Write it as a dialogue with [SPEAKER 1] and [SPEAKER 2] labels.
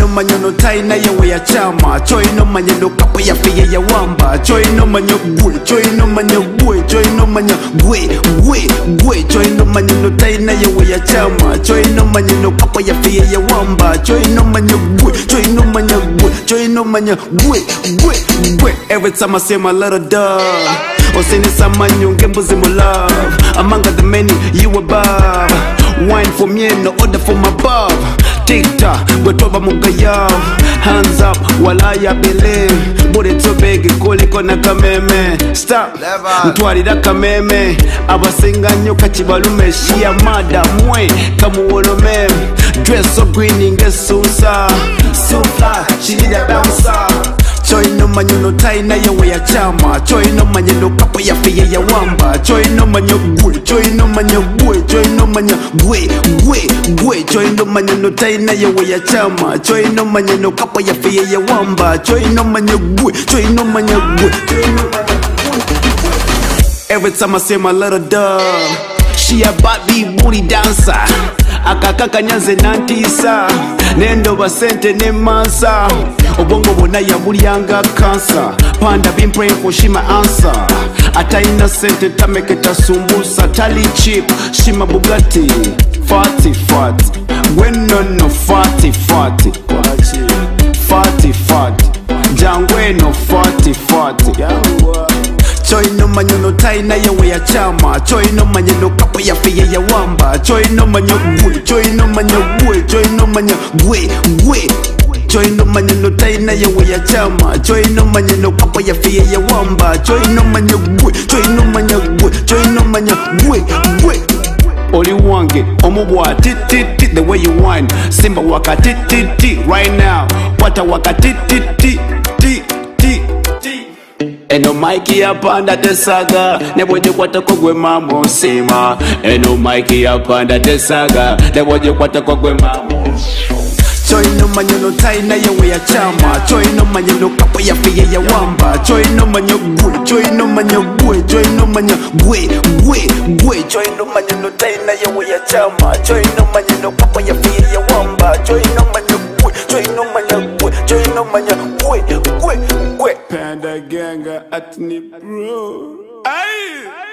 [SPEAKER 1] manya no tai na yewe ya chama. Choi no manya no kapo ya fiye ya wamba. Choi no manya gwe, choi no manya gwe, choi no manya gwe. Choi no manya no tai na yewe ya chama. Choi no manya no kapo ya fiye ya wamba. Choi no manya gwe, choi no manya gwe, choi no manya gwe. Every time I say my little dog, or send it some man you get bosom of love. Among the many you above. Wine for me no order for my above. Tic-tac, we talk about Mugaya. Hands up, while I believe. Body too big, kuli kona kameme. Stop, ntwari da kameme. Abasinga nyoka chibalume. Shia mada mwe, kamu wolome. Dress so green inge susa. So fly, she need a bouncer. Choi no manyo no tai na yewe ya chama. Choi no manyo no kapo ya fiye ya wamba. Choi no manyo gwe, choi no manyo gwe, choi no manyo gwe. Choi no manyo no tai na yewe ya chama. Choi no manyo no kapo ya fiye ya wamba. Choi no manyo gwe, choi no manyo gwe, choi no manyo gwe. Every time I say my little dog, she a body booty dancer. Akakaka nyanze nantisa. Nendo basente ne mansa. Obongo bona ya mulianga cancer. Panda been praying for she my answer. Ata innocent tameketa sumbusa. Tali cheap, she my Bugatti. Fatty. When no fatty. Jangwe no fatty. Choi no manyo no tai na yewe ya chama. Choi no manyo no kapo ya fiye ya wamba. Choi no manyo gwe, choi no manyo gwe, choi no manyo gwe. Choi no manyo no tai na yewe ya chama. Choi no manyo no kapo ya fiye ya wamba. Choi no manyo gwe, choi no manyo gwe, choi no manyo gwe. Oli wange, omubwa ti the way you whine. Simba waka ti right now. Wata waka ti. Eno Mikey ya Panda tesaga. Neboje kwata kogwe mamo sema. Eno Mikey ya Panda tesaga. Neboje kwata kogwe mamo. Choi no manyo no tai na yewe ya chama. Choi no manyo no kapo ya fiye ya wamba. Choi no manyo gwe, choi no manyo gwe, choi no manyo gwe. Choi no manyo no tai na yewe ya chama. Choi no manyo no kapo ya fiye ya wamba. Choi no manyo gwe, choi no manyo gwe, choi no manyo gwe. Panda ganga at ni bro. Aye.